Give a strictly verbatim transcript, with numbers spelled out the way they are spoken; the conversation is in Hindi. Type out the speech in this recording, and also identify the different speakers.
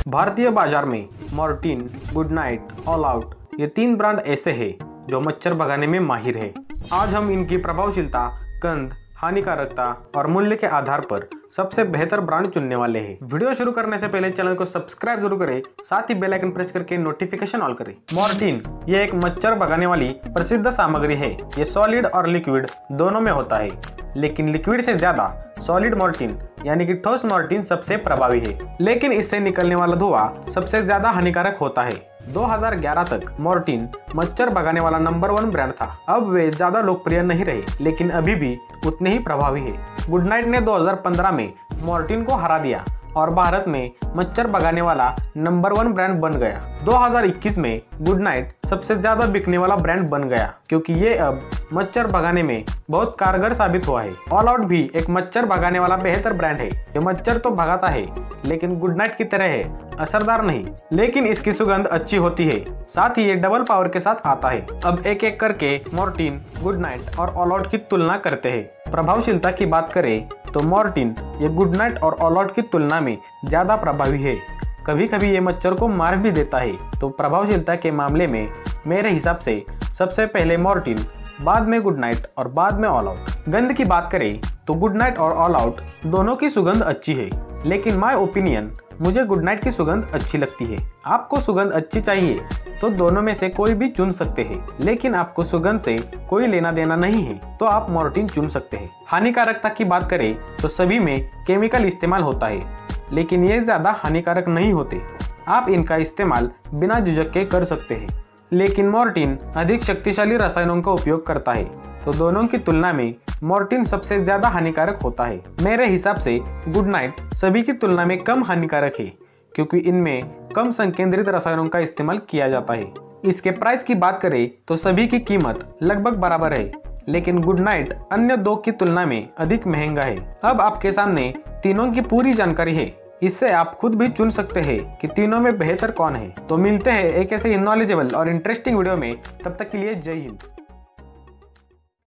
Speaker 1: भारतीय बाजार में Mortein, good night, all out ये तीन ब्रांड ऐसे हैं जो मच्छर भगाने में माहिर है। आज हम इनकी प्रभावशीलता, गंध, हानिकारकता और मूल्य के आधार पर सबसे बेहतर ब्रांड चुनने वाले हैं। वीडियो शुरू करने से पहले चैनल को सब्सक्राइब जरूर करें, साथ ही बेल आइकन प्रेस करके नोटिफिकेशन ऑल करें। मोर्टीन ये एक मच्छर भगाने वाली प्रसिद्ध सामग्री है। ये सॉलिड और लिक्विड दोनों में होता है, लेकिन लिक्विड से ज्यादा सॉलिड मोर्टीन यानी कि ठोस मोर्टीन सबसे प्रभावी है। लेकिन इससे निकलने वाला धुआं सबसे ज्यादा हानिकारक होता है। दो हज़ार ग्यारह तक मोर्टीन मच्छर भगाने वाला नंबर वन ब्रांड था। अब वे ज्यादा लोकप्रिय नहीं रहे, लेकिन अभी भी उतने ही प्रभावी है। गुड नाइट ने दो हज़ार पंद्रह में मोर्टीन को हरा दिया और भारत में मच्छर भगाने वाला नंबर वन ब्रांड बन गया। दो हज़ार इक्कीस में गुड नाइट सबसे ज्यादा बिकने वाला ब्रांड बन गया, क्योंकि ये अब मच्छर भगाने में बहुत कारगर साबित हुआ है। ऑल आउट भी एक मच्छर भगाने वाला बेहतर ब्रांड है। ये मच्छर तो भगाता है, लेकिन गुड नाइट की तरह है, असरदार नहीं, लेकिन इसकी सुगंध अच्छी होती है। साथ ही ये डबल पावर के साथ आता है। अब एक एक करके मोर्टीन, गुड नाइट और ऑल आउट की तुलना करते हैं। प्रभावशीलता की बात करें तो मोर्टीन ये गुड नाइट और ऑल आउट की तुलना में ज्यादा प्रभावी है। कभी कभी ये मच्छर को मार भी देता है। तो प्रभावशीलता के मामले में मेरे हिसाब से सबसे पहले मोर्टीन, बाद में गुड नाइट और बाद में ऑल आउट। गंध की बात करें तो गुड नाइट और ऑल आउट दोनों की सुगंध अच्छी है, लेकिन माय ओपिनियन मुझे गुड नाइट की सुगंध अच्छी लगती है। आपको सुगंध अच्छी चाहिए तो दोनों में से कोई भी चुन सकते हैं, लेकिन आपको सुगंध से कोई लेना देना नहीं है तो आप मोर्टीन चुन सकते हैं। हानिकारकता की बात करें तो सभी में केमिकल इस्तेमाल होता है, लेकिन ये ज्यादा हानिकारक नहीं होते। आप इनका इस्तेमाल बिना झिझक के कर सकते हैं, लेकिन मोर्टीन अधिक शक्तिशाली रसायनों का उपयोग करता है, तो दोनों की तुलना में मोर्टीन सबसे ज्यादा हानिकारक होता है। मेरे हिसाब से गुड नाइट सभी की तुलना में कम हानिकारक है, क्योंकि इनमें कम संकेंद्रित रसायनों का इस्तेमाल किया जाता है। इसके प्राइस की बात करें तो सभी की कीमत लगभग बराबर है, लेकिन गुड नाइट अन्य दो की तुलना में अधिक महंगा है। अब आपके सामने तीनों की पूरी जानकारी है, इससे आप खुद भी चुन सकते हैं कि तीनों में बेहतर कौन है। तो मिलते हैं एक ऐसे नॉलेजेबल और इंटरेस्टिंग वीडियो में, तब तक के लिए जय हिंद।